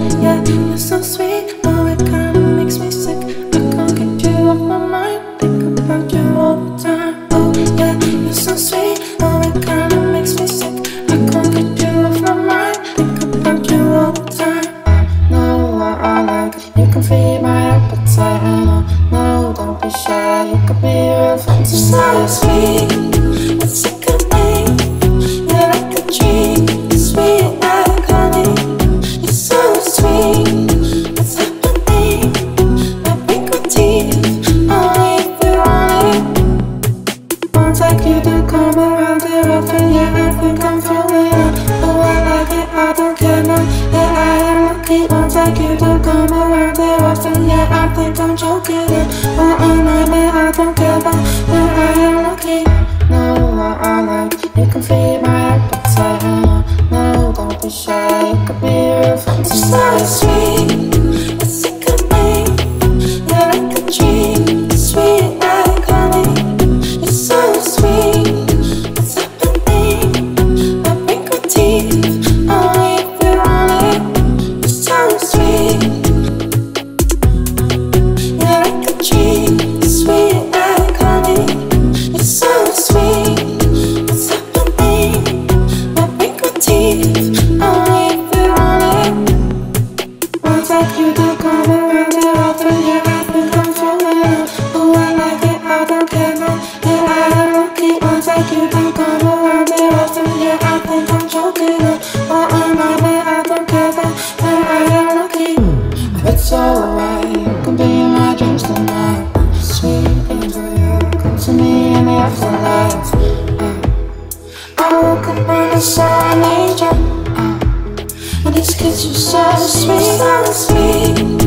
yeah, you're so sweet. Oh, it kinda makes me sick. I can't get you off my mind. Think about you all the time. Oh, yeah, you're so sweet. Oh, it kinda makes me sick. I can't get you off my mind. Think about you all the time. I know what I like. You can feed my appetite, and I know, don't be shy. You could be real fantasy, sweet. It's sickening. You're like a dream, sweet like honey. You're so sweet. What's happening? I break my teeth. Only if you want it. Won't take you to come around here often. Yeah, I think I'm falling out. Oh, I like it, I don't care now. Yeah, I am lucky. Won't take you to come around here often. Yeah, I think I'm joking. Oh, I know, I don't care now. Yeah, I am lucky. Know what I like. You can feed my appetite, and I know, don't be shy. You could be real fantasy, sweet. It's sickening. You're like a dream, sweet like honey. You're so sweet. What's happening? I break my teeth. Only if you want it. You're so sweet. You're like a dream, sweet like honey. You're so sweet. What's happening? I break my teeth. Only if you want it. Won't take you to come around here often. Yeah, I think I'm falling out. Oh, I like it, I don't care now. Yeah, I am lucky. Won't take you to come around here often. Yeah, I think I'm joking now. Oh, I know, I don't care now. Yeah, I am lucky. It's alright, you can be in my dreams tonight. Sweet angel, you come to me in the afterlife. I woke up and I saw an angel. And these kids are so sweet, so sweet.